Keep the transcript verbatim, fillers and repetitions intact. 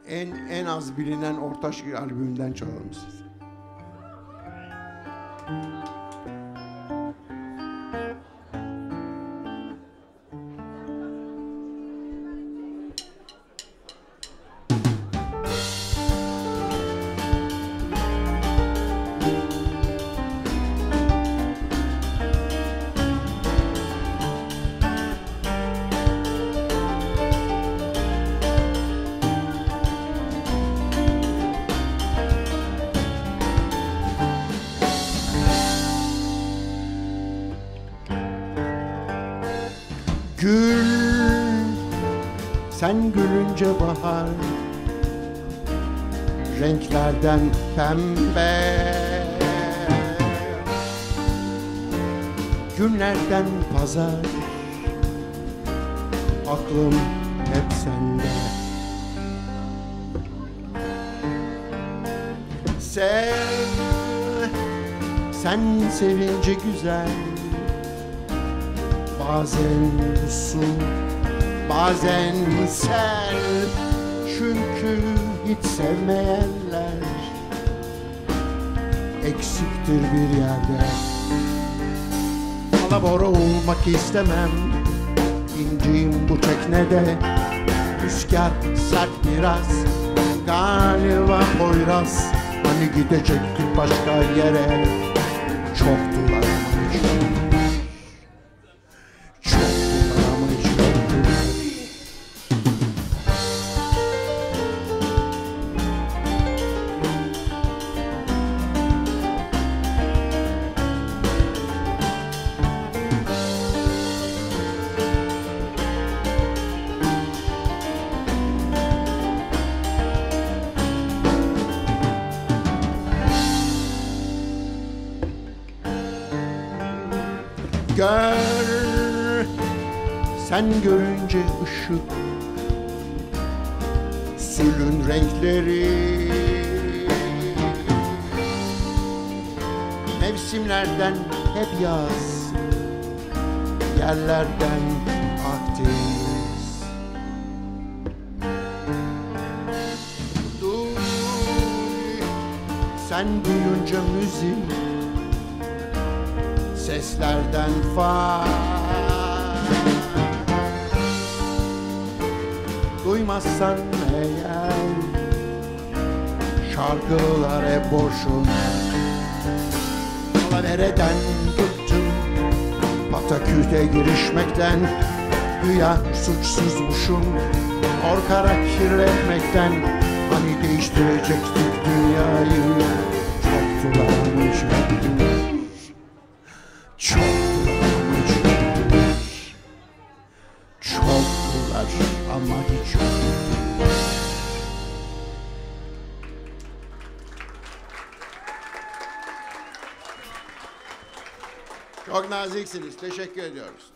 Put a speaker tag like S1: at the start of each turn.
S1: en en az bilinen orta şiir albümünden çalalım size. Gül, sen gülünce bahar, renklerden pembe, günlerden pazar, aklım hep sende. Sev, sen sevince güzel, bazen su, bazen sel. Çünkü hiç sevmeyenler eksiktir bir yerde. Alabora olmak istemem, inciyim bu teknede. Rüzgar sert biraz, galiba Poyraz. Hani gidecektik başka yere, çoktular ama hiç gör, sen görünce ışık, sülün renkleri, mevsimlerden hep yaz, yerlerden Akdeniz. Duy, sen duyunca müzik, seslerden far. Duymazsan eğer, şarkılar hep boşuna. Alavereden bıktım, pataküte girişmekten. Güya suçsuzmuşum, korkarak kirletmekten. Hani değiştirecektik dünyayı, çoktular ama hiç yoktu. Çoktular ama hiç yoktu. Çok naziksiniz. Teşekkür ediyoruz.